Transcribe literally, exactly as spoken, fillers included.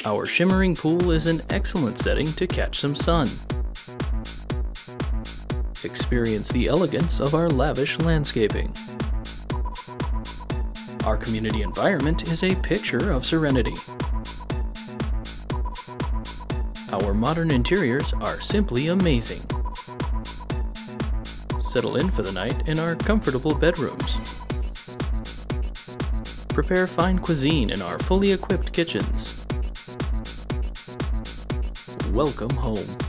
Our shimmering pool is an excellent setting to catch some sun. Experience the elegance of our lavish landscaping. Our community environment is a picture of serenity. Our modern interiors are simply amazing. Settle in for the night in our comfortable bedrooms. Prepare fine cuisine in our fully equipped kitchens. Welcome home.